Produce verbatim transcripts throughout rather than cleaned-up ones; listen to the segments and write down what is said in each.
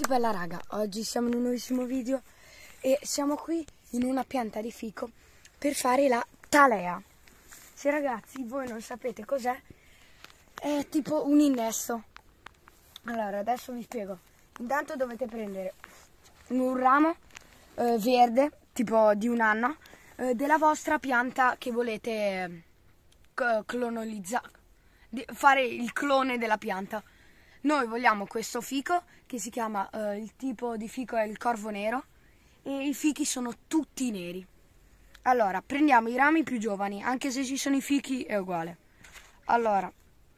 bella raga, oggi siamo in un nuovissimo video e siamo qui in una pianta di fico per fare la talea. Se ragazzi voi non sapete cos'è, è tipo un innesto. Allora adesso vi spiego. Intanto dovete prendere un ramo eh, verde, tipo di un anno, eh, della vostra pianta che volete eh, clonalizzare, fare il clone della pianta. Noi vogliamo questo fico che si chiama, eh, il tipo di fico è il corvo nero e i fichi sono tutti neri. Allora, prendiamo i rami più giovani, anche se ci sono i fichi è uguale. Allora,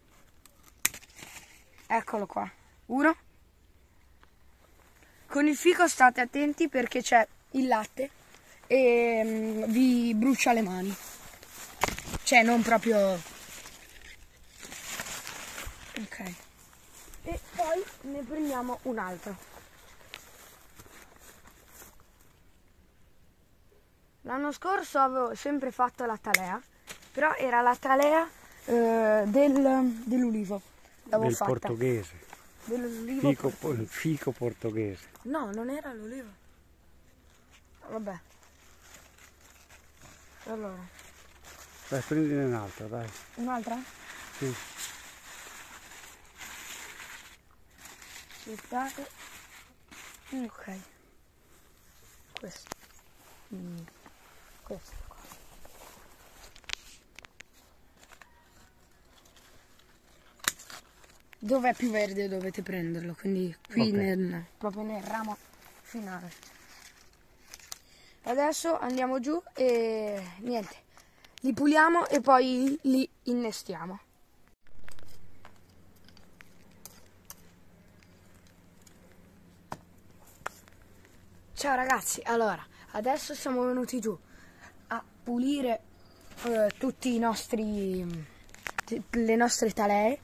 eccolo qua, uno. Con il fico state attenti perché c'è il latte e mm, vi brucia le mani. Cioè, non proprio... Ok. E poi ne prendiamo un altro. L'anno scorso avevo sempre fatto la talea, però era la talea eh, del, dell'ulivo. L'avevo del fatta. portoghese. Dell'ulivo Fico, portoghese. fico portoghese. No, non era l'ulivo. Vabbè. Allora. Dai, prendine un'altra, dai. Un'altra? Sì. Aspettate. Ok. Questo. Mm. Questo qua. Dov'è più verde dovete prenderlo, quindi qui Okay. nel, proprio nel ramo finale. Adesso andiamo giù e niente, li puliamo e poi li innestiamo. Ciao ragazzi, allora, adesso siamo venuti giù a pulire eh, tutti i nostri, le nostre talee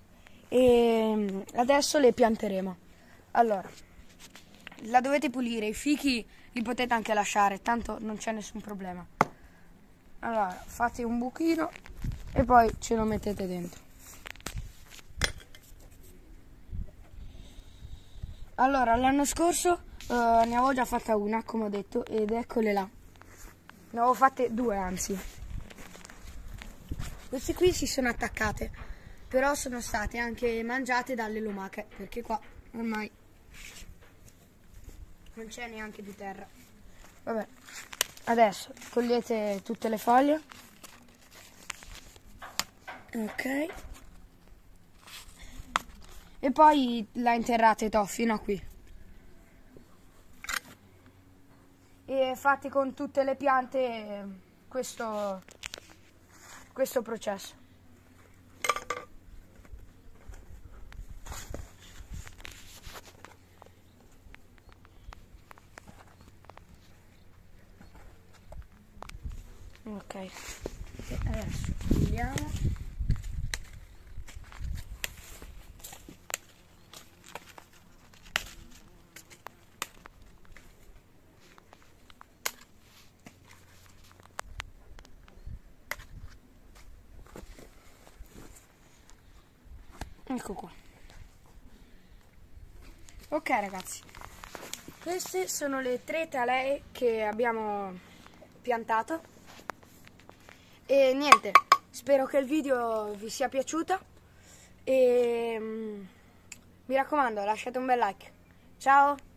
e adesso le pianteremo. Allora, la dovete pulire, i fichi li potete anche lasciare, tanto non c'è nessun problema. Allora, fate un buchino e poi ce lo mettete dentro. Allora, l'anno scorso uh, ne avevo già fatta una, come ho detto, ed eccole là. Ne avevo fatte due, anzi. Queste qui si sono attaccate, però sono state anche mangiate dalle lumache, perché qua ormai non c'è neanche di terra. Vabbè, adesso togliete tutte le foglie. Ok. E poi la interrate to, fino a qui. E fate con tutte le piante questo, questo processo. Ok, e adesso togliamo. Ecco qua. Ok ragazzi, queste sono le tre talee che abbiamo piantato e niente, spero che il video vi sia piaciuto e mm, mi raccomando lasciate un bel like. Ciao!